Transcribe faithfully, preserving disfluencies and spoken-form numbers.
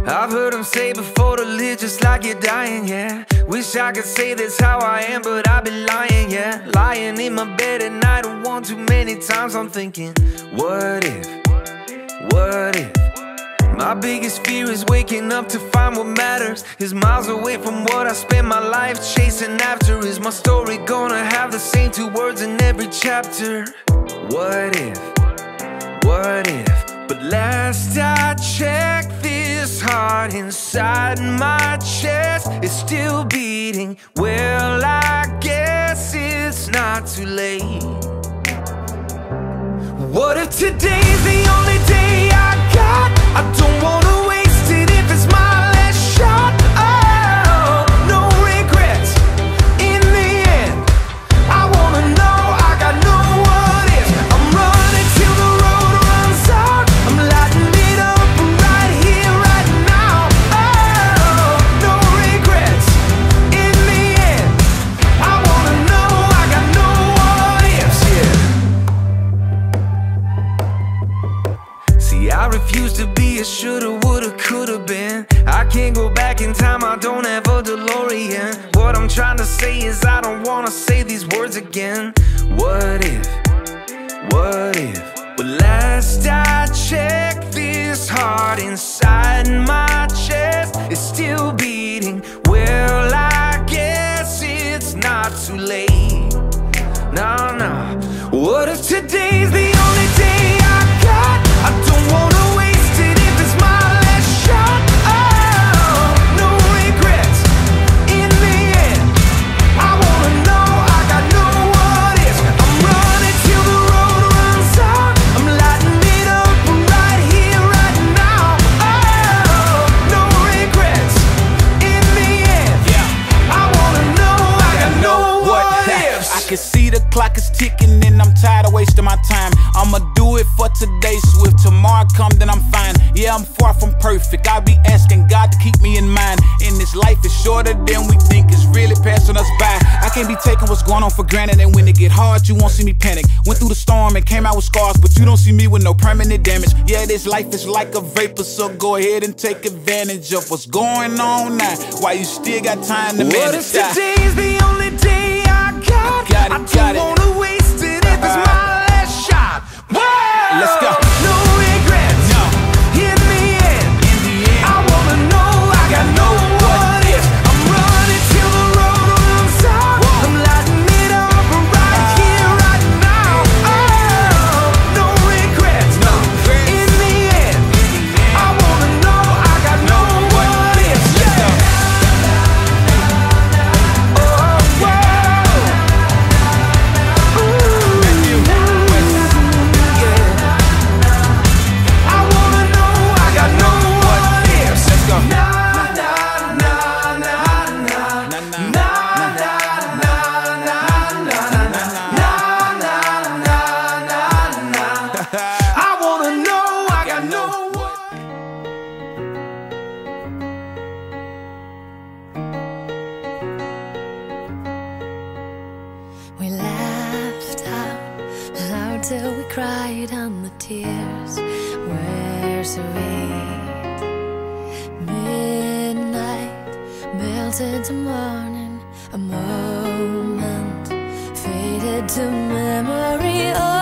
I've heard them say before to live just like you're dying, yeah. Wish I could say that's how I am, but I'd be lying, yeah. Lying in my bed at night one too many times I'm thinking, what if, what if? My biggest fear is waking up to find what matters is miles away from what I spend my life chasing after. Is my story gonna have the same two words in every chapter? What if, what if? But last I checked, this heart inside my chest is still beating. Well, I guess it's not too late. What if today's the only day I got? I don't wanna waste it if it's my last shot. Oh, no regrets in the end. I wanna know I got no what ifs. I'm running till the road runs out. I'm lighting it up right here, right now. Oh, no regrets in the end. I wanna know I got no what ifs, yeah. See, I refuse to be a shoulda, woulda, coulda been. I can't go back in time, I don't have a DeLorean. What I'm trying to say is I don't wanna say these words again. What if, what if? But last I checked, this heart inside my chest is still beating. Well, I guess it's not too late. No, no. What if today's the only day I got? I don't wanna waste it if it's my last shot. Oh, no regrets in the end. I wanna know I got no what ifs. I'm running till the road runs out. I'm lighting it up right here, right now. Oh, no regrets in the end. Yeah. I wanna know I got no what ifs. I can see the clock is ticking and I'm tired of wasting my time. I'ma do it for today, so if tomorrow come then I'm fine. Yeah, I'm far from perfect, I'll be asking God to keep me in mind. And this life is shorter than we think, it's really passing us by. I can't be taking what's going on for granted, and when it get hard you won't see me panic. Went through the storm and came out with scars, but you don't see me with no permanent damage. Yeah, this life is like a vapor, so go ahead and take advantage of what's going on now, while you still got time to manage. What if today's the only day I got? I got it, I got don't it. wanna waste it if it's my last shot. Whoa! Let's go. No regrets. No. In the end. In the end. I wanna know I got no what ifs. I'm running till the road runs out. Whoa. I'm lighting it up right here, right now. Oh, no regrets. No regrets. In the end. I wanna know I got no what ifs. Yeah. Oh, whoa. We laughed out loud till we cried, and the tears were sweet. Midnight melted to morning, a moment faded to memory. Oh,